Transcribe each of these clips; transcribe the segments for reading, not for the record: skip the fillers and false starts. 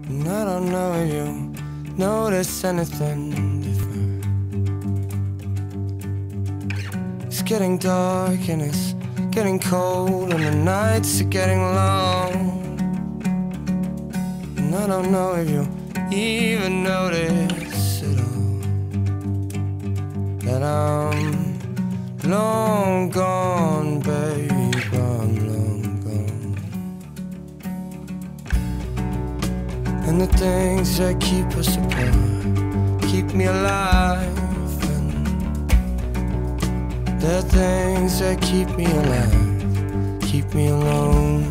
And I don't know if you notice anything different. It's getting dark and it's getting cold, and the nights are getting long. And I don't know if you even notice at all that I'm long gone, babe, I'm long gone. And the things that keep us apart keep me alive, and the things that keep me alive keep me alone.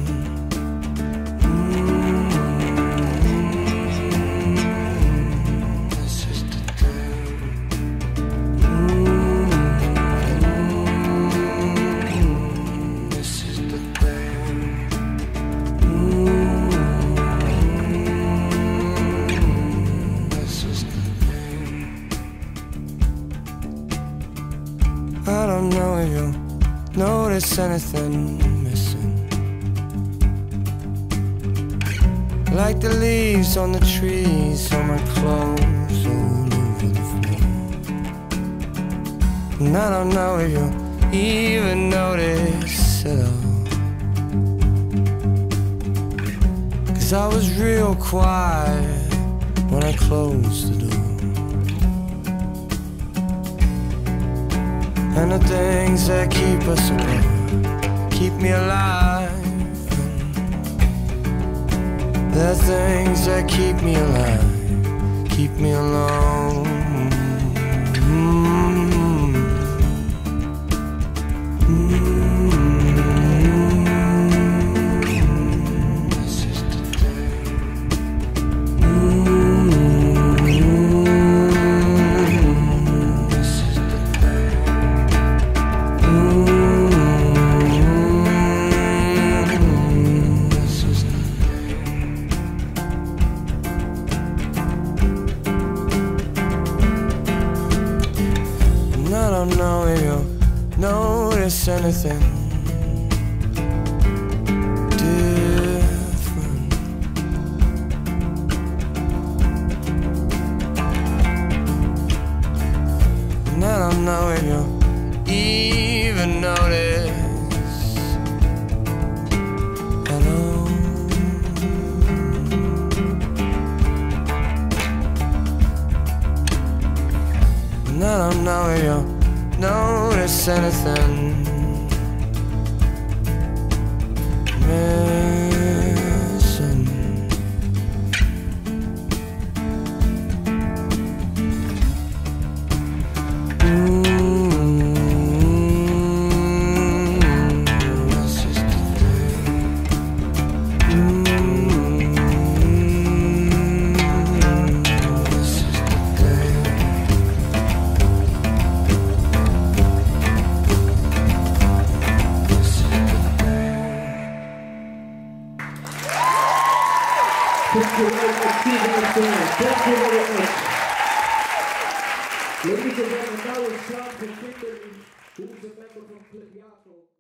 I don't know if you'll notice anything missing, like the leaves on the trees, on my clothes all over the floor. And I don't know if you'll even notice at all, 'cause I was real quiet when I closed the door. And the things that keep us apart keep me alive, and the things that keep me alive keep me alone. I don't know if you'll notice anything different. And I don't know if you'll even notice at all. And I don't know if you'll notice anything missing. That's just the thing. That's just the thing. Thank you very much, Steve Anthony. Thank you very much. Ladies and gentlemen, that was Sean from Kimberly, who's a member from Clip Yato.